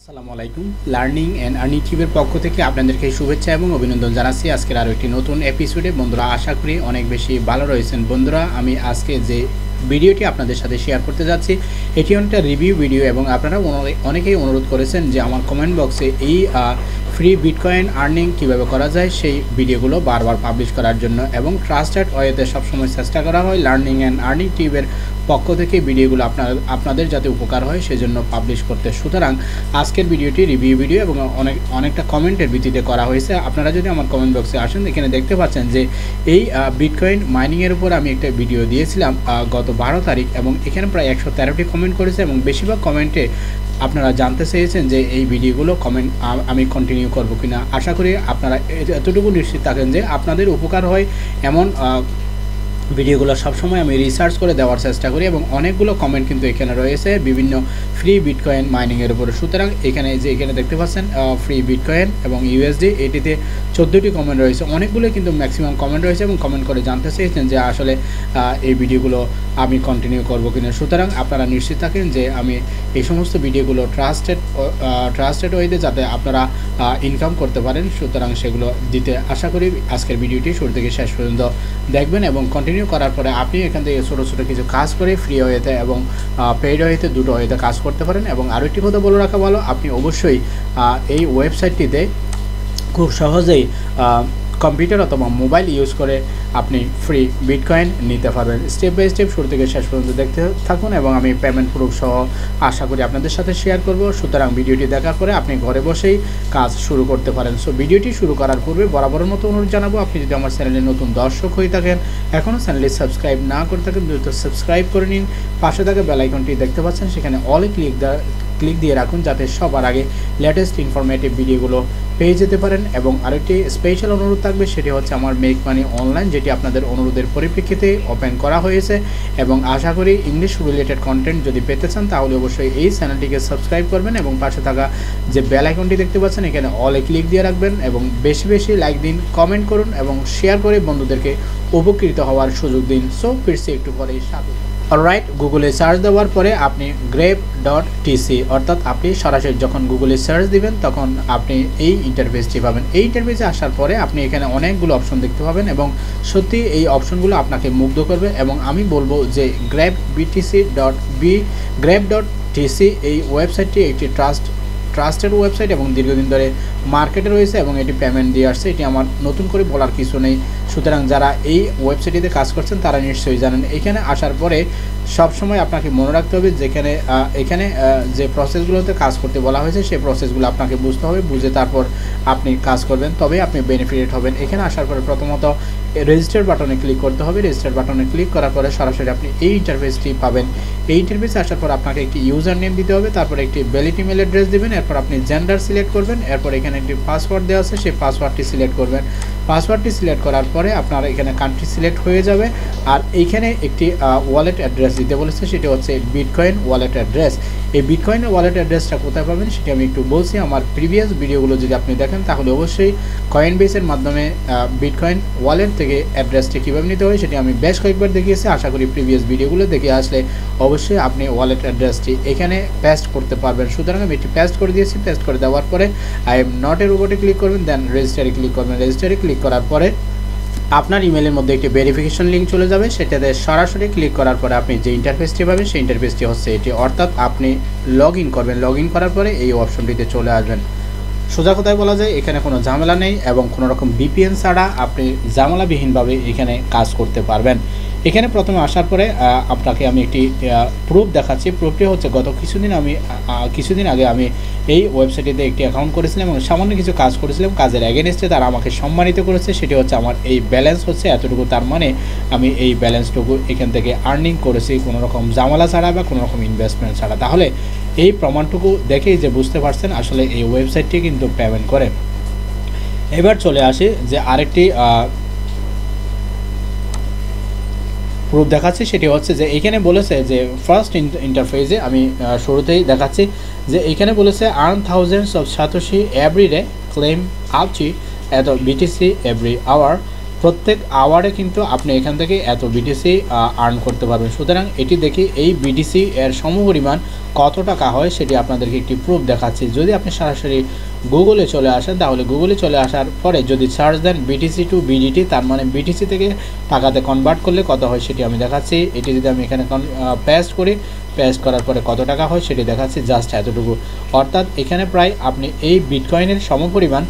আসসালামু আলাইকুম। Learning and earning টিভির পক্ষ থেকে আপনাদেরকে শুভেচ্ছা এবং অভিনন্দন জানাচ্ছি আজকের আরও একটি নতুন এপিসোডে। বন্ধুরা, আশা করি অনেক বেশি ভালো রয়েছেন। বন্ধুরা, আমি আজকে যে ভিডিওটি আপনাদের সাথে শেয়ার করতে যাচ্ছি এটি অনেকটা রিভিউ ভিডিও এবং আপনারা অনেকেই অনুরোধ করেছেন যে আমার কমেন্ট বক্সে এই ফ্রি বিটকয়েন আর্নিং কীভাবে করা যায় সেই ভিডিওগুলো বারবার পাবলিশ করার জন্য এবং ট্রাস্টেড ওয়েতে সবসময় চেষ্টা করা হয় লার্নিং অ্যান্ড আর্নিং টিভির পক্ষ থেকে ভিডিওগুলো আপনাদের যাতে উপকার হয় সেজন্য পাবলিশ করতে। সুতরাং আজকের ভিডিওটি রিভিউ ভিডিও এবং অনেকটা কমেন্টের ভিত্তিতে করা হয়েছে। আপনারা যদি আমার কমেন্ট বক্সে আসেন এখানে দেখতে পাচ্ছেন যে এই বিটকয়েন মাইনিংয়ের উপর আমি একটা ভিডিও দিয়েছিলাম গত 12 তারিখ এবং এখানে প্রায় 113টি কমেন্ট করেছে এবং বেশিরভাগ কমেন্টে আপনারা জানতে চেয়েছেন যে এই ভিডিওগুলো আমি কন্টিনিউ করব কিনা। আশা করি আপনারা এতটুকু নিশ্চিত থাকেন যে আপনাদের উপকার হয় এমন ভিডিওগুলো সবসময় আমি রিসার্চ করে দেওয়ার চেষ্টা করি এবং অনেকগুলো কমেন্ট কিন্তু এখানে রয়েছে বিভিন্ন ফ্রি বিটকয়েন মাইনিংয়ের উপরে। সুতরাং এখানে দেখতে পাচ্ছেন ফ্রি বিটকয়েন এবং ইউএসডি, এটিতে 14টি কমেন্ট রয়েছে। অনেকগুলো কিন্তু ম্যাক্সিমাম কমেন্ট রয়েছে এবং কমেন্ট করে জানতে চেয়েছেন যে আসলে এই ভিডিওগুলো আমি কন্টিনিউ করব কিনা। সুতরাং আপনারা নিশ্চিত থাকেন যে আমি এই সমস্ত ভিডিওগুলো ট্রাস্টেড ওয়েতে যাতে আপনারা ইনকাম করতে পারেন, সুতরাং সেগুলো দিতে আশা করি আজকের ভিডিওটি শুরু থেকে শেষ পর্যন্ত দেখবেন এবং কন্টিনিউ করার পরে আপনি এখান থেকে ছোটো ছোটো কিছু কাজ করে ফ্রি ওয়েতে এবং পেইড ওয়েতে দুটো ওয়েতে কাজ করতে পারেন। এবং আরও একটি কথা বলে রাখা ভালো, আপনি অবশ্যই এই ওয়েবসাইটটিতে খুব সহজেই কম্পিউটার অথবা মোবাইল ইউজ করে আপনি ফ্রি বিটকয়েন নিতে পারবেন। স্টেপ বাই স্টেপ শুরু থেকে শেষ পর্যন্ত দেখতে থাকুন এবং আমি পেমেন্ট প্রুফ সহ আশা করি আপনাদের সাথে শেয়ার করব। সুতরাং ভিডিওটি দেখার পরে আপনি ঘরে বসেই কাজ শুরু করতে পারেন। সো ভিডিওটি শুরু করার পূর্বে বরাবরের মতো অনুরোধ জানাবো, আপনি যদি আমার চ্যানেলে নতুন দর্শক হয়ে থাকেন, এখনও চ্যানেলটি সাবস্ক্রাইব না করে থাকেন দ্রুত সাবস্ক্রাইব করে নিন। পাশে থাকা বেল আইকনটি দেখতে পাচ্ছেন, সেখানে অলে ক্লিক দিয়ে রাখুন যাতে সবার আগে লেটেস্ট ইনফরমেটিভ ভিডিওগুলো পেয়ে যেতে পারেন। এবং আরেকটি স্পেশাল অনুরোধ থাকবে, সেটি হচ্ছে আমার মেক মানি অনলাইন, যেটি আপনাদের অনুরোধের পরিপ্রেক্ষিতে ওপেন করা হয়েছে এবং আশা করি ইংলিশ রিলেটেড কন্টেন্ট যদি পেতে চান তাহলে অবশ্যই এই চ্যানেলটিকে সাবস্ক্রাইব করবেন এবং পাশে থাকা যে বেল আইকনটি দেখতে পাচ্ছেন এখানে অলে ক্লিক দিয়ে রাখবেন এবং বেশি বেশি লাইক দিন, কমেন্ট করুন এবং শেয়ার করে বন্ধুদেরকে উপকৃত হওয়ার সুযোগ দিন। সো ফিরছি একটু পরে স্বাগত। অলরাইট, গুগলে সার্চ দেওয়ার পরে আপনি grep.tc অর্থাৎ আপনি সরাসরি যখন গুগলে সার্চ দিবেন তখন আপনি এই ইন্টারফেসটি পাবেন। এই ইন্টারফেসে আসার পরে আপনি এখানে অনেকগুলো অপশন দেখতে পাবেন এবং সত্যি এই অপশনগুলো আপনাকে মুগ্ধ করবে এবং আমি বলবো যে grep.tc এই ওয়েবসাইটটি একটি ট্রাস্টেড ওয়েবসাইট এবং দীর্ঘদিন ধরে মার্কেটে রয়েছে এবং এটি পেমেন্ট দিয়ে আসছে। এটি আমার নতুন করে বলার কিছু নেই। সুতরাং যারা এই ওয়েবসাইটটিতে কাজ করছেন তারা নিশ্চয়ই জানেন। এখানে আসার পরে সবসময় আপনাকে মনে রাখতে হবে যেখানে এখানে যে প্রসেসগুলোতে কাজ করতে বলা হয়েছে সেই প্রসেসগুলো আপনাকে বুঝতে হবে, বুঝে তারপর আপনি কাজ করবেন, তবে আপনি বেনিফিটেড হবেন। এখানে আসার পরে প্রথমত রেজিস্টার বাটনে ক্লিক করতে হবে। রেজিস্টার বাটনে ক্লিক করার পরে সরাসরি আপনি এই ইন্টারফেসটি পাবেন। এই ইন্টারফেসে আসার পর আপনাকে একটি ইউজার নেম দিতে হবে, তারপর একটি ভ্যালিড ইমেল অ্যাড্রেস দেবেন, এরপর আপনি জেন্ডার সিলেক্ট করবেন, এরপর এখানে একটি পাসওয়ার্ড দেওয়া আছে সেই পাসওয়ার্ডটি সিলেক্ট করবেন। পাসওয়ার্ডটি সিলেক্ট করার পরে আপনার এখানে কান্ট্রি সিলেক্ট হয়ে যাবে আর এইখানে একটি ওয়ালেট অ্যাড্রেস দিতে বলেছে, সেটি হচ্ছে বিটকয়েন ওয়ালেট অ্যাড্রেস। এই বিটকয়েনের ওয়ালেট অ্যাড্রেসটা কোথায় পাবেন সেটি আমি একটু বলছি। আমার প্রিভিয়াস ভিডিওগুলো যদি আপনি দেখেন তাহলে অবশ্যই কয়েনবেসের মাধ্যমে বিটকয়েন ওয়ালেট থেকে অ্যাড্রেসটি কীভাবে নিতে হয় সেটি আমি বেশ কয়েকবার দেখিয়েছি। আশা করি প্রিভিয়াস ভিডিওগুলো দেখে আসলে অবশ্যই আপনি ওয়ালেট অ্যাড্রেসটি এখানে পেস্ট করতে পারবেন। সুতরাং আমি এটি পেস্ট করে দিয়েছি। পেস্ট করে দেওয়ার পরে আই এম নট এর উপরে ক্লিক করবেন, দেন রেজিস্টারে ক্লিক করবেন। রেজিস্টারে ক্লিক করার পরে আপনার ইমেলের মধ্যে একটি ভেরিফিকেশন লিঙ্ক চলে যাবে, সেটাতে সরাসরি ক্লিক করার পরে আপনি যে ইন্টারফেসটি পাবেন সেই ইন্টারফেসটি হচ্ছে এটি, অর্থাৎ আপনি লগ ইন করবেন। লগ ইন করার পরে এই অপশনটিতে চলে আসবেন। সোজা কথায় বলা যায় এখানে কোনো ঝামেলা নেই এবং কোনো রকম ভিপিএন ছাড়া আপনি ঝামেলাবিহীনভাবে এখানে কাজ করতে পারবেন। এখানে প্রথমে আসার পরে আপনাকে আমি একটি প্রুফ দেখাচ্ছি। প্রুফটি হচ্ছে গত কিছুদিন আগে আমি এই ওয়েবসাইটটিতে একটি অ্যাকাউন্ট করেছিলাম এবং সামান্য কিছু কাজ করেছিলাম। কাজের এগেনস্টে তারা আমাকে সম্মানিত করেছে, সেটি হচ্ছে আমার এই ব্যালেন্স হচ্ছে এতটুকু। তার মানে আমি এই ব্যালেন্সটুকু এখান থেকে আর্নিং করেছি কোনো রকম ঝামেলা ছাড়া বা কোনো রকম ইনভেস্টমেন্ট ছাড়া। তাহলে এই প্রমাণটুকু দেখেই যে বুঝতে পারছেন আসলে এই ওয়েবসাইটটি কিন্তু পেমেন্ট করে। এবার চলে আসি যে আরেকটি প্রুফ দেখাচ্ছি, সেটি হচ্ছে যে এখানে বলেছে যে ফার্স্ট ইন্টারফেসে আমি শুরুতেই দেখাচ্ছি যে এখানে বলেছে earn thousands of satoshi every day, claim up to এত বিটিসি এভরি আওয়ার, প্রত্যেক আওয়ারে কিন্তু আপনি এখান থেকে এত বিটিসি আর্ন করতে পারবেন। সুতরাং এটি দেখি এই বিটিসি এর সমপরিমাণ কত টাকা হয় সেটি আপনাদেরকে একটি প্রুফ দেখাচ্ছি। যদি আপনি সরাসরি গুগলে চলে আসেন, তাহলে গুগলে চলে আসার পরে যদি সার্চ দেন বিটিসি টু বিডিটি, তার মানে বিটিসি থেকে টাকাতে কনভার্ট করলে কত হয় সেটি আমি দেখাচ্ছি। এটি যদি আমি এখানে পেস্ট করি, পেস্ট করার পরে কত টাকা হয় সেটি দেখাচ্ছি, জাস্ট এতটুকু। অর্থাৎ এখানে প্রায় আপনি এই বিটকয়েনের সমপরিমাণ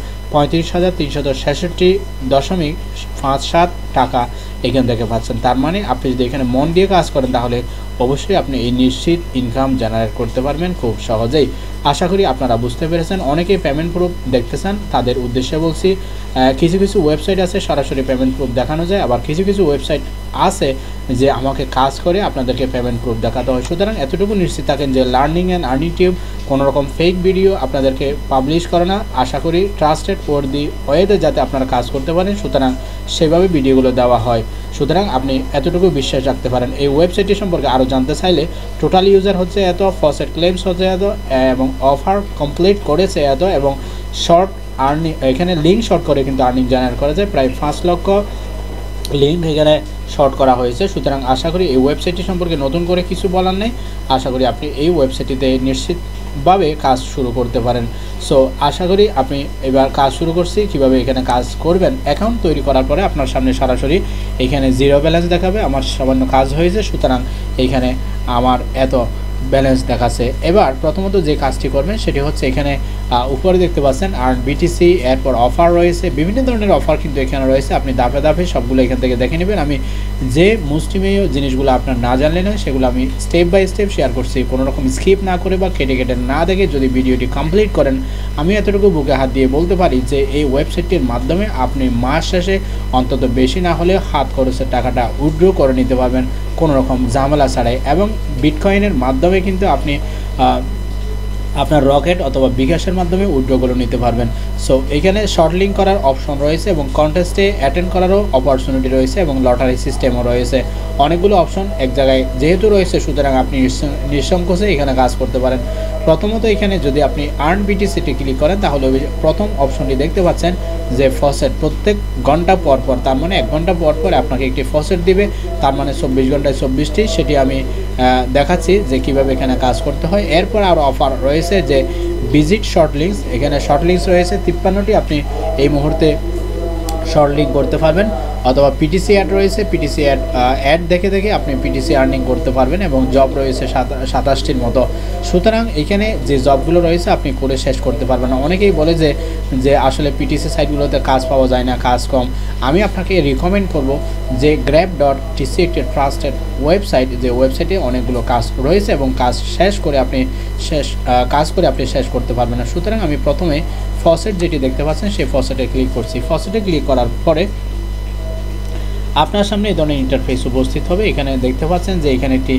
35,366.57 টাকা এখান থেকে পাচ্ছেন। তার মানে আপনি যদি এখানে মন দিয়ে কাজ করেন তাহলে অবশ্যই আপনি এই নিশ্চিত ইনকাম জেনারেট করতে পারবেন খুব সহজেই। আশা করি আপনারা বুঝতে পেরেছেন। অনেকেই পেমেন্ট প্রুফ দেখতে চান, তাদের উদ্দেশ্যে বলছি কিছু কিছু ওয়েবসাইট আছে সরাসরি পেমেন্ট প্রুফ দেখানো যায়, আবার কিছু কিছু ওয়েবসাইট আছে যে আমাকে কাজ করে আপনাদেরকে পেমেন্ট প্রুফ দেখাতে হয়। সুতরাং এতটুকু নিশ্চিত থাকেন যে লার্নিং অ্যান্ড আর্নিং টিউব কোনো রকম ফেক ভিডিও আপনাদেরকে পাবলিশ করে না। আশা করি ট্রাস্টেড ফর দি ওয়েতে যাতে আপনারা কাজ করতে পারেন, সুতরাং সেভাবে ভিডিওগুলো দেওয়া হয়। সুতরাং আপনি এতটুকু বিশ্বাস রাখতে পারেন। এই ওয়েবসাইটটি সম্পর্কে আরও জানতে চাইলে টোটাল ইউজার হচ্ছে এত, ফসেট ক্লেমস হচ্ছে এত, এবং অফার কমপ্লিট করেছে এত, এবং শর্ট আর্নিং এখানে লিঙ্ক শর্ট করে কিন্তু আর্নিং জেনারেট করা যায়। প্রায় 5 লক্ষ লিঙ্ক এখানে শর্ট করা হয়েছে। সুতরাং আশা করি এই ওয়েবসাইটটি সম্পর্কে নতুন করে কিছু বলার নেই। আশা করি আপনি এই ওয়েবসাইটটিতে নিশ্চিতভাবে কাজ শুরু করতে পারেন। সো আশা করি আপনি এবার কাজ শুরু করছি। কিভাবে এখানে কাজ করবেন, অ্যাকাউন্ট তৈরি করার পরে আপনার সামনে সরাসরি এখানে জিরো ব্যালেন্স দেখাবে। আমার সামান্য কাজ হয়েছে, সুতরাং এইখানে আমার এত ব্যালেন্স দেখাচ্ছে। এবার প্রথমত যে কাজটি করবেন সেটি হচ্ছে এখানে উপরে দেখতে পাচ্ছেন আর বিটিসি, এরপর অফার রয়েছে, বিভিন্ন ধরনের অফার কিন্তু এখানে রয়েছে। আপনি ধাপে ধাপে সবগুলো এখান থেকে দেখে নেবেন। আমি যে মুষ্টিমেয় জিনিসগুলো আপনার না জানলেন সেগুলো আমি স্টেপ বাই স্টেপ শেয়ার করছি, কোনো রকম স্কিপ না করে বা কেটে কেটে না দেখে যদি ভিডিওটি কমপ্লিট করেন, আমি এতটুকু বুকে হাত দিয়ে বলতে পারি যে এই ওয়েবসাইটটির মাধ্যমে আপনি মাস শেষে অন্তত বেশি না হলে হাত খরচের টাকাটা উইথড্র করে নিতে পারবেন কোনো রকম ঝামেলা ছাড়াই। এবং বিটকয়েনের মাধ্যমে কিন্তু আপনি আপনার রকেট অথবা বিকাশের মাধ্যমে উইথড্র করে নিতে পারবেন। সো এখানে শর্ট লিঙ্ক করার অপশন রয়েছে এবং কন্টেস্টে অ্যাটেন্ড করারও অপরচুনিটি রয়েছে এবং লটারি সিস্টেমও রয়েছে। অনেকগুলো অপশন এক জায়গায় যেহেতু রয়েছে, সুতরাং আপনি নিঃসংকোচে এখানে কাজ করতে পারেন। প্রথমত এখানে যদি আপনি আর্ন বিটিসিটি ক্লিক করেন তাহলে প্রথম অপশনটি দেখতে পাচ্ছেন যে ফসেট প্রত্যেক ঘন্টা পর পর, তার মানে 1 ঘন্টা পর পর আপনাকে একটি ফসেট দিবে, তার মানে 24 ঘন্টায় 24টি। সেটি আমি দেখাচ্ছি যে কিভাবে এখানে কাজ করতে হয়। এরপর আরও অফার রয়েছে যে ভিজিট শর্ট লিঙ্কস, এখানে শর্ট লিঙ্কস রয়েছে 53টি, আপনি এই মুহূর্তে শর্ট লিঙ্ক করতে পারবেন। অথবা পিটিসি অ্যাড রয়েছে, পিটিসি অ্যাড দেখে দেখে আপনি পিটিসি আর্নিং করতে পারবেন এবং জব রয়েছে 27টির মতো। সুতরাং এখানে যে জবগুলো রয়েছে আপনি করে শেষ করতে পারবেন না। অনেকেই বলে যে আসলে পিটিসি সাইটগুলোতে কাজ পাওয়া যায় না, কাজ কম। আমি আপনাকে রিকমেন্ড করব যে grab.tc একটি ট্রাস্টেড ওয়েবসাইট, যে ওয়েবসাইটে অনেকগুলো কাজ রয়েছে এবং কাজ করে আপনি শেষ করতে পারবেন না। সুতরাং আমি প্রথমে ফসেট যেটি দেখতে পাচ্ছেন সেই ফসেটে ক্লিক করছি। ফসেটে ক্লিক করার পরে আপনার সামনে এই ধরনের ইন্টারফেস উপস্থিত হবে। এখানে দেখতে পাচ্ছেন যে এখানে একটি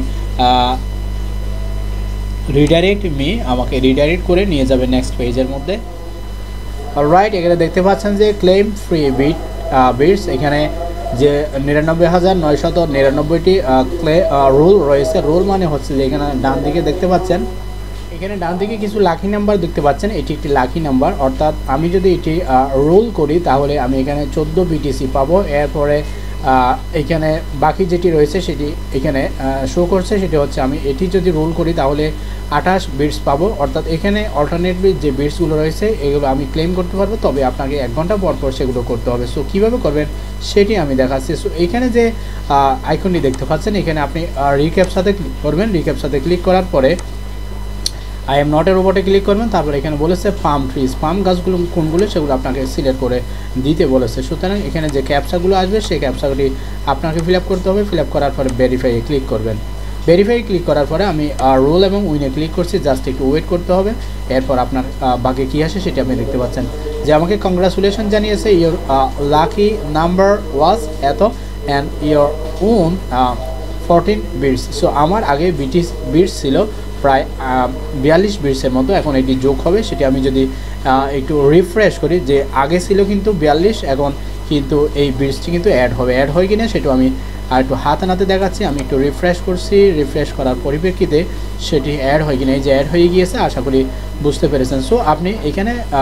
রিডাইরেক্ট আমাকে রিডাইরেক্ট করে নিয়ে যাবে নেক্সট পেজের মধ্যে। অলরাইট, এখানে দেখতে পাচ্ছেন যে ক্লেম ফ্রি বিটস, এখানে যে 99,999টি রুল রয়েছে। রুল মানে হচ্ছে যে এখানে ডান দিকে দেখতে পাচ্ছেন, এখানে ডান দিকে কিছু লাকি নাম্বার দেখতে পাচ্ছেন, এটি একটি লাকি নাম্বার। অর্থাৎ আমি যদি এটি রোল করি তাহলে আমি এখানে 14 বিটিসি পাবো। এরপরে এখানে বাকি যেটি রয়েছে সেটি এখানে শো করছে, সেটি হচ্ছে আমি এটি যদি রোল করি তাহলে 28 বিটস পাবো। অর্থাৎ এখানে অল্টারনেটিভ যে বিটসগুলো রয়েছে এগুলো আমি ক্লেম করতে পারবো, তবে আপনাকে 1 ঘন্টা পর পর সেগুলো করতে হবে। সো কীভাবে করবেন সেটি আমি দেখাচ্ছি। সো এখানে যে আইকনটি দেখতে পাচ্ছেন, এখানে আপনি রিক্যাপসাতে ক্লিক করবেন। রিক্যাপসাতে ক্লিক করার পরে আই এম নট এর রোবটে ক্লিক করবেন। তারপর এখানে বলেছে পাম ট্রিজ, পাম গাছগুলো কোনগুলো সেগুলো আপনাকে সিলেক্ট করে দিতে বলেছে। সুতরাং এখানে যে ক্যাপচাগুলো আসবে সেই ক্যাপচাগুলি আপনাকে ফিল আপ করতে হবে। ফিল আপ করার পরে ভেরিফাইয়ে ক্লিক করবেন। ভেরিফাই ক্লিক করার পরে আমি রোল এবং উইনে ক্লিক করছি, জাস্ট একটু ওয়েট করতে হবে। এরপর আপনার বাকি কী আসে সেটি আপনি দেখতে পাচ্ছেন যে আমাকে কংগ্রাচুলেশন জানিয়েছে, ইয়োর লাকি নাম্বার ওয়াজ এত and your own 14 bits. So আমার আগে বিটস ছিল প্রায় 42 বিটসের মতো, এখন এটি যোগ হবে। সেটি আমি যদি একটু রিফ্রেশ করি, যে আগে ছিল কিন্তু 42, এখন কিন্তু এই বিটসটি কিন্তু অ্যাড হয় কিনা সেটা আমি একটু হাতে নাতে দেখাচ্ছি। আমি একটু রিফ্রেশ করছি, রিফ্রেশ করার পরিপ্রেক্ষিতে সেটি অ্যাড হয় কিনা, এই যে অ্যাড হয়ে গিয়েছে, আশা করি বুঝতে পেরেছেন। সো আপনি এখানে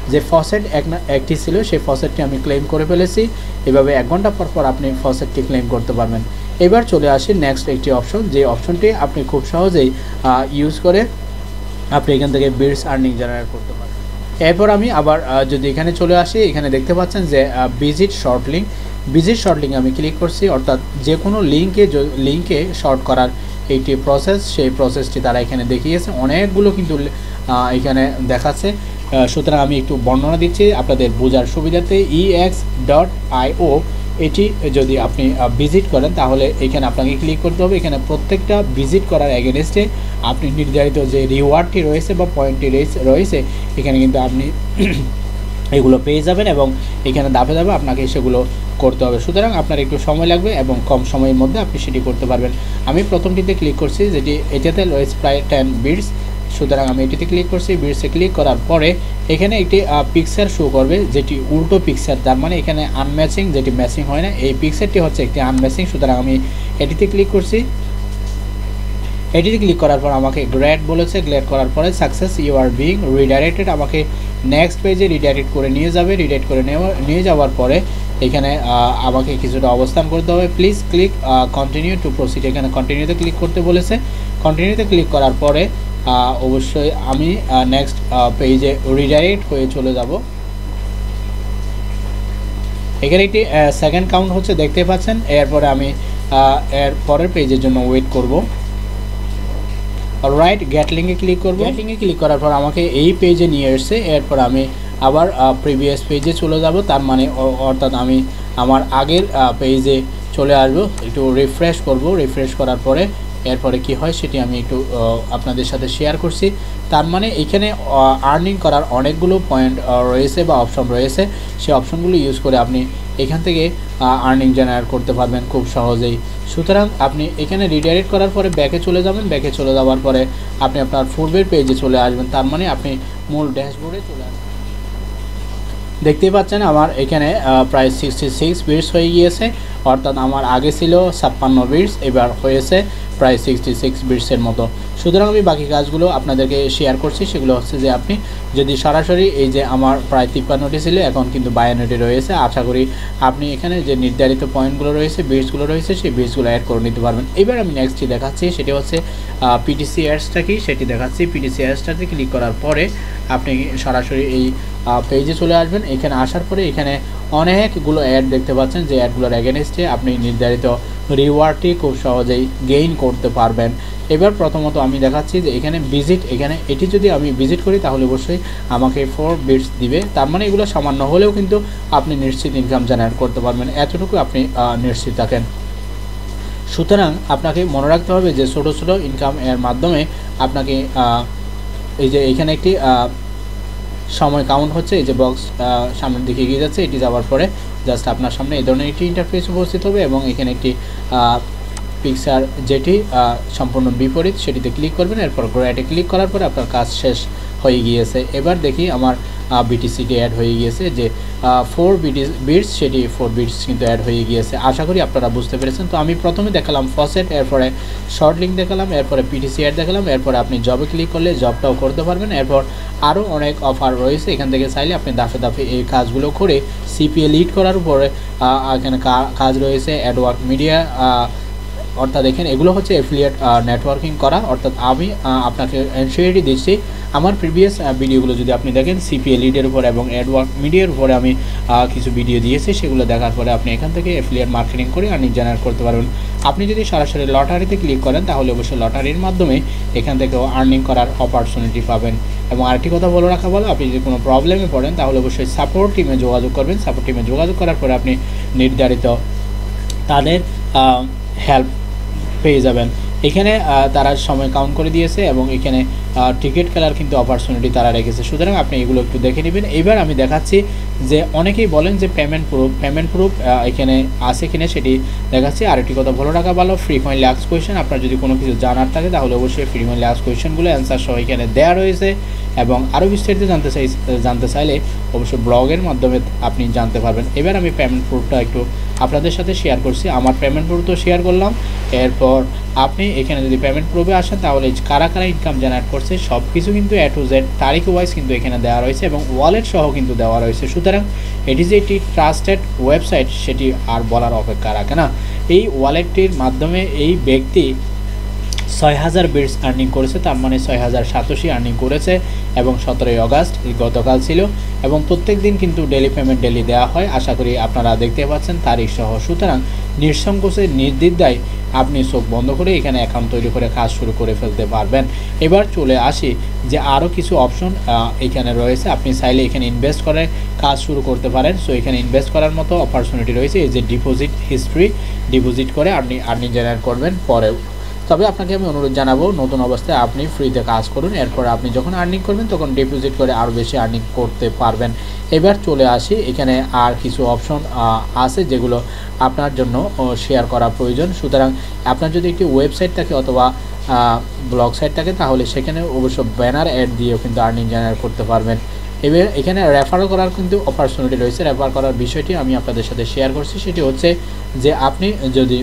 যে ফসেট একটি ছিল সেই ফসেটটি আমি ক্লেম করে ফেলেছি। এভাবে 1 ঘন্টা পর আপনি ফসেটটি ক্লেম করতে পারবেন। এবার চলে আসি নেক্সট একটি অপশন, যে অপশনটি আপনি খুব সহজেই ইউজ করে আপনি এখান থেকে বিটস আর্নিং জেনারেট করতে পারেন। এরপর আমি আবার যদি এখানে চলে আসি, এখানে দেখতে পাচ্ছেন যে visit short link, visit short লিঙ্কে আমি ক্লিক করছি, অর্থাৎ যে কোনো লিঙ্কে শর্ট করার একটি প্রসেস, সেই প্রসেসটি তারা এখানে দেখিয়েছে। অনেকগুলো কিন্তু এখানে দেখাচ্ছে, সুতরাং আমি একটু বর্ণনা দিচ্ছি আপনাদের বোঝার সুবিধাতে। ex.io এটি যদি আপনি ভিজিট করেন তাহলে এখানে আপনাকে ক্লিক করতে হবে। এখানে প্রত্যেকটা ভিজিট করার এগেনস্টে আপনি নির্ধারিত যে রিওয়ার্ডটি রয়েছে বা পয়েন্টটি রয়েছে এখানে কিন্তু আপনি এগুলো পেয়ে যাবেন এবং এখানে ধাপে ধাপে আপনাকে সেগুলো করতে হবে। সুতরাং আপনার একটু সময় লাগবে এবং কম সময়ের মধ্যে আপনি সেটি করতে পারবেন। আমি প্রথমটিতে ক্লিক করছি, যেটি এটাতে রয়েছে প্রায় 10 বিটস। সুতরাং আমি এটিতে ক্লিক করছি। বিটসে ক্লিক করার পরে এখানে একটি পিকচার শো করবে, যেটি উল্টো পিকচার, তার মানে এখানে আনম্যাচিং, যেটি ম্যাচিং হয় না, এই পিকচারটি হচ্ছে একটি আনম্যাচিং। সুতরাং আমি এটিতে ক্লিক করছি। এটিতে ক্লিক করার পর আমাকে গ্রেড বলেছে, গ্রেড করার পরে success you are being redirected, আমাকে নেক্সট পেজে রিডাইরেক্ট করে নিয়ে যাবে। রিডাইরেক্ট করে নিয়ে যাওয়ার পরে এখানে আমাকে কিছুটা অবস্থান করতে হবে। Please click continue to proceed, এখানে কন্টিনিউতে ক্লিক করতে বলেছে। কন্টিনিউতে ক্লিক করার পরে অবশ্যই আমি নেক্সট পেজে রিডাইরেক্ট হয়ে চলে যাব। এখানে একটি সেকেন্ড কাউন্ট হচ্ছে, দেখতে পাচ্ছেন। এরপরে আমি এর পরের পেজের জন্য ওয়েট করব। অলরাইট, গেট লিঙ্কে ক্লিক করব। গেট লিঙ্কে ক্লিক করার পর আমাকে এই পেজে নিয়ে এসছে। এরপর আমি আবার প্রিভিয়াস পেজে চলে যাব, তার মানে অর্থাৎ আমি আমার আগের পেজে চলে আসবো। একটু রিফ্রেশ করব। রিফ্রেশ করার পরে এরপরে কি হয় সেটি আমি একটু আপনাদের সাথে শেয়ার করছি। তার মানে এখানে আর্নিং করার অনেকগুলো পয়েন্ট রয়েছে বা অপশন রয়েছে, সেই অপশনগুলো ইউজ করে আপনি এখান থেকে আর্নিং জেনারেট করতে পারবেন খুব সহজেই। সুতরাং আপনি এখানে রিডাইরেক্ট করার পরে ব্যাকে চলে যাবেন। ব্যাকে চলে যাওয়ার পরে আপনি আপনার পূর্বের পেজে চলে আসবেন, তার মানে আপনি মূল ড্যাশবোর্ডে চলে আসবেন। দেখতেই পাচ্ছেন আমার এখানে প্রায় 66 বিটস হয়ে গিয়েছে, অর্থাৎ আমার আগে ছিল 56 বিটস, এবার হয়েছে প্রায় 66 বিটসের মতো। সুতরাং আমি বাকি কাজগুলো আপনাদেরকে শেয়ার করছি। সেগুলো হচ্ছে যে আপনি যদি সরাসরি এই যে আমার প্রায় 53টি ছিল, এখন কিন্তু 52টি রয়েছে। আশা করি আপনি এখানে যে নির্ধারিত পয়েন্টগুলো রয়েছে, বিটসগুলো রয়েছে, সেই বিটসগুলো অ্যাড করে নিতে পারবেন। এবার আমি নেক্সটটি দেখাচ্ছি, সেটি হচ্ছে পিটিসি অ্যাডসটা কি সেটি দেখাচ্ছি। পিটিসি অ্যাডসটাতে ক্লিক করার পরে আপনি সরাসরি এই পেজে চলে আসবেন। এখানে আসার পরে এখানে অনেকগুলো অ্যাড দেখতে পাচ্ছেন, যে অ্যাডগুলোর এগেনস্টে আপনি নির্ধারিত রিওয়ার্ডটি খুব সহজেই গেইন করতে পারবেন। এবার প্রথমত আমি দেখাচ্ছি যে এখানে ভিজিট, এখানে এটি যদি আমি ভিজিট করি তাহলে অবশ্যই আমাকে 4 বিটস দিবে। তার মানে এগুলো সামান্য হলেও কিন্তু আপনি নিশ্চিত ইনকাম জেনারেট করতে পারবেন, এতটুকু আপনি নিশ্চিত থাকেন। সুতরাং আপনাকে মনে রাখতে হবে যে ছোটো ছোটো ইনকাম এর মাধ্যমে আপনাকে এই যে এখানে একটি সময় কাউন্ট হচ্ছে, এই যে বক্স সামনের দিকে এগিয়ে যাচ্ছে, এটি যাওয়ার পরে জাস্ট আপনার সামনে এই ধরনের একটি ইন্টারফেস উপস্থিত হবে এবং এখানে একটি পিকচার যেটি সম্পূর্ণ বিপরীত, সেটিতে ক্লিক করবেন। এরপর গ্রেডে ক্লিক করার পরে আপনার কাজ শেষ হয়ে গিয়েছে। এবার দেখি আমার বিটিসিটি অ্যাড হয়ে গিয়েছে, যে 4 বিটস, সেটি 4 বিটস কিন্তু অ্যাড হয়ে গিয়েছে। আশা করি আপনারা বুঝতে পেরেছেন। তো আমি প্রথমে দেখালাম ফসেট, এরপরে শর্ট লিঙ্ক দেখালাম, এরপরে পিটিসি অ্যাড দেখালাম, এরপরে আপনি জবে ক্লিক করলে জবটাও করতে পারবেন। এরপর আরও অনেক অফার রয়েছে, এখান থেকে চাইলে আপনি দাফে দাফে এই কাজগুলো করে সিপিএ লিড করার উপরে এখানে কাজ রয়েছে অ্যাডওয়ার্ক মিডিয়া, অর্থাৎ দেখেন এগুলো হচ্ছে অ্যাফিলিয়েট নেটওয়ার্কিং করা। অর্থাৎ আমি আপনাকে এনশিওরিটি দিচ্ছি, আমার প্রিভিয়াস ভিডিওগুলো যদি আপনি দেখেন সিপিএ লিডের উপর এবং অ্যাডওয়ার্ক মিডিয়ার উপরে আমি কিছু ভিডিও দিয়েছি, সেগুলো দেখার পরে আপনি এখান থেকে অ্যাফিলিয়েট মার্কেটিং করে আর্নিং জেনারেট করতে পারবেন। আপনি যদি সরাসরি লটারিতে ক্লিক করেন তাহলে অবশ্যই লটারির মাধ্যমে এখান থেকেও আর্নিং করার অপরচুনিটি পাবেন। এবং আরেকটি কথা বলে রাখা ভালো, আপনি যদি কোনো প্রবলেমে পড়েন তাহলে অবশ্যই সাপোর্ট টিমে যোগাযোগ করবেন। সাপোর্ট টিমে যোগাযোগ করার পরে আপনি নির্ধারিত তাদের হেল্প পেয়ে যাবেন। এখানে তারা সময় কাউন্ট করে দিয়েছে এবং এখানে টিকিট খেলার কিন্তু অপরচুনিটি তারা রেখেছে। সুতরাং আপনি এগুলো একটু দেখে নেবেন। এবার আমি দেখাচ্ছি যে অনেকেই বলেন যে পেমেন্ট প্রুফ এখানে আছে কিনা সেটি দেখাচ্ছি। আরেকটি কথা ভালো রাখা ভালো, ফ্রিকোয়েন্টলি আস্কড কোয়েশ্চেন, আপনার যদি কোনো কিছু জানার থাকে তাহলে অবশ্যই ফ্রিকোয়েন্টলি আস্কড কোয়েশ্চেনগুলো অ্যান্সার সহ এখানে দেওয়া রয়েছে। এবং আরও বিস্তারিত জানতে চাইলে অবশ্যই ব্লগের মাধ্যমে আপনি জানতে পারবেন। এবার আমি পেমেন্ট প্রুফটা একটু আপনাদের সাথে শেয়ার করছি। আমার পেমেন্ট প্রুফ তো শেয়ার করলাম। এরপর আপনি এখানে যদি পেমেন্ট প্রুফে আসেন তাহলে কারা কারা ইনকাম জেনারেট করছে সব কিছু কিন্তু A to Z তারিখ ওয়াইজ কিন্তু এখানে দেওয়া রয়েছে এবং ওয়ালেট সহ কিন্তু দেওয়া রয়েছে। সুতরাং এটি যে একটি ট্রাস্টেড ওয়েবসাইট সেটি আর বলার অপেক্ষা রাখে না। এই ওয়ালেটটির মাধ্যমে এই ব্যক্তি 6000 বিটস আর্নিং করেছে, তার মানে 6000 সাতোশি আর্নিং করেছে এবং 17ই আগস্ট গতকাল ছিল এবং প্রত্যেক দিন কিন্তু ডেলি পেমেন্ট ডেলি দেওয়া হয়। আশা করি আপনারা দেখতে পাচ্ছেন তারিখ সহ। সুতরাং নিঃসংকোচে নির্দ্বিধায় আপনি চোখ বন্ধ করে এখানে অ্যাকাউন্ট তৈরি করে কাজ শুরু করে ফেলতে পারবেন। এবার চলে আসি যে আরও কিছু অপশন এখানে রয়েছে। আপনি চাইলে এখানে ইনভেস্ট করে কাজ শুরু করতে পারেন। সো এখানে ইনভেস্ট করার মতো অপরচুনিটি রয়েছে। এই যে ডিপোজিট হিস্ট্রি, ডিপোজিট করে আপনি আর্নিং জেনারেট করবেন পরেও। তবে আপনাকে আমি অনুরোধ জানাবো নতুন অবস্থায় আপনি ফ্রিতে কাজ করুন, এরপর আপনি যখন আর্নিং করবেন তখন ডিপোজিট করে আরও বেশি আর্নিং করতে পারবেন। এবার চলে আসি এখানে আর কিছু অপশন আছে যেগুলো আপনার জন্য শেয়ার করা প্রয়োজন। সুতরাং আপনার যদি একটি ওয়েবসাইট থাকে অথবা ব্লগ সাইট থাকে তাহলে সেখানে অবশ্য ব্যানার অ্যাড দিয়েও কিন্তু আর্নিং জেনারেট করতে পারবেন। এবার এখানে রেফার করার কিন্তু অপরচুনিটি রয়েছে। রেফার করার বিষয়টি আমি আপনাদের সাথে শেয়ার করছি। সেটি হচ্ছে যে আপনি যদি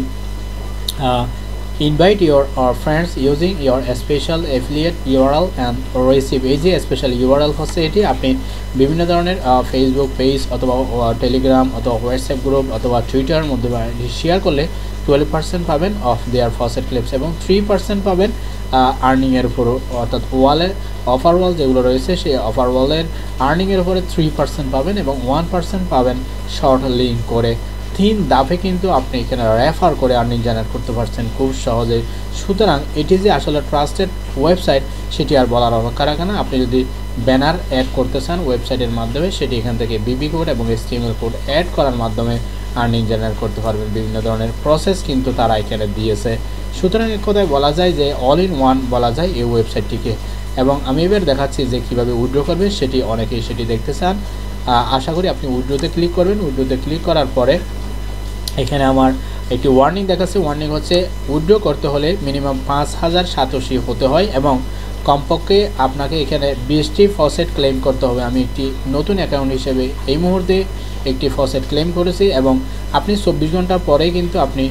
invite your friends using your special affiliate URL and receive এই যে স্পেশাল URL হচ্ছে এটি আপনি বিভিন্ন ধরনের ফেসবুক পেজ অথবা টেলিগ্রাম অথবা হোয়াটসঅ্যাপ গ্রুপ অথবা টুইটারের মধ্যে শেয়ার করলে 12% পাবেন অফ দেয়ার ফসেট ক্লিপস এবং 3% পাবেন আর্নিংয়ের উপর, অর্থাৎ ওয়ালে অফার ওয়াল যেগুলো রয়েছে সেই অফার ওয়ালের আর্নিংয়ের উপরে 3% পাবেন এবং 1% পাবেন শর্ট লিঙ্ক করে। 3 ধাপে কিন্তু আপনি এখানে রেফার করে আর্নিং জেনারেট করতে পারছেন খুব সহজে। সুতরাং এটি যে আসলে ট্রাস্টেড ওয়েবসাইট সেটি আর বলার অপেক্ষা রাখে না। আপনি যদি ব্যানার অ্যাড করতে চান ওয়েবসাইটের মাধ্যমে সেটি এখান থেকে বিবি কোড এবং HTML কোড অ্যাড করার মাধ্যমে আর্নিং জেনারেট করতে পারবেন। বিভিন্ন ধরনের প্রসেস কিন্তু তারা এখানে দিয়েছে। সুতরাং এক কথায় বলা যায় যে অল ইন ওয়ান বলা যায় এই ওয়েবসাইটটিকে। এবং আমি এবার দেখাচ্ছি যে কীভাবে উইথড্র করবেন, সেটি অনেকেই সেটি দেখতে চান। আশা করি আপনি উইথড্রোতে ক্লিক করবেন। উইথড্রোতে ক্লিক করার পরে এখানে আমার একটি ওয়ার্নিং দেখাচ্ছে। ওয়ার্নিং হচ্ছে উইথড্র করতে হলে মিনিমাম 5000 সাতোশি হতে হয় এবং কমপক্ষে আপনাকে এখানে 20টি ফসেট ক্লেম করতে হবে। আমি একটি নতুন অ্যাকাউন্ট হিসেবে এই মুহূর্তে একটি ফসেট ক্লেম করেছি এবং আপনি 24 ঘন্টা পরে কিন্তু আপনি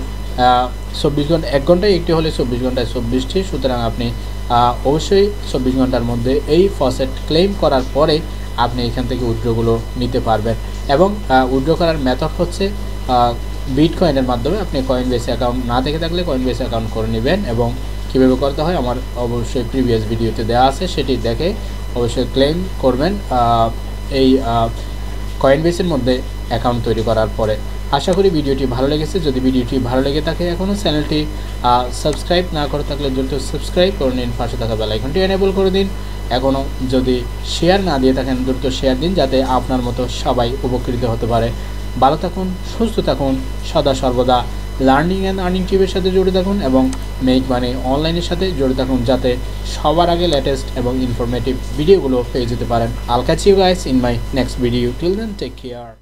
24 ঘন্টা 1 ঘন্টায় একটি হলে 24 ঘন্টায় 24টি। সুতরাং আপনি অবশ্যই 24 ঘন্টার মধ্যে এই ফসেট ক্লেম করার পরে আপনি এখান থেকে উইথড্রগুলো নিতে পারবেন। এবং উইথড্র করার মেথড হচ্ছে বিটকয়েনের মাধ্যমে। আপনি কয়েনবেস অ্যাকাউন্ট না থেকে থাকলে কয়েনবেস অ্যাকাউন্ট করে নেবেন এবং কীভাবে করতে হয় আমার অবশ্যই প্রিভিয়াস ভিডিওতে দেওয়া আছে, সেটি দেখে অবশ্যই ক্লেম করবেন এই কয়েনবেসের মধ্যে অ্যাকাউন্ট তৈরি করার পরে। আশা করি ভিডিওটি ভালো লেগেছে। যদি ভিডিওটি ভালো লেগে থাকে এখনও চ্যানেলটি সাবস্ক্রাইব না করে থাকলে দ্রুত সাবস্ক্রাইব করে নিন, পাশে থাকা বেল আইকনটি এনেবল করে দিন। এখনও যদি শেয়ার না দিয়ে থাকেন দ্রুত শেয়ার দিন যাতে আপনার মতো সবাই উপকৃত হতে পারে। ভালো থাকুন, সুস্থ থাকুন, সদা সর্বদা লার্নিং অ্যান্ড আর্নিং টিভির সাথে জড়িত থাকুন এবং মেক মানি অনলাইনের সাথে জড়িত থাকুন যাতে সবার আগে লেটেস্ট এবং ইনফরমেটিভ ভিডিওগুলো পেয়ে যেতে পারেন। I'll catch you guys in my next video. Till then, take care.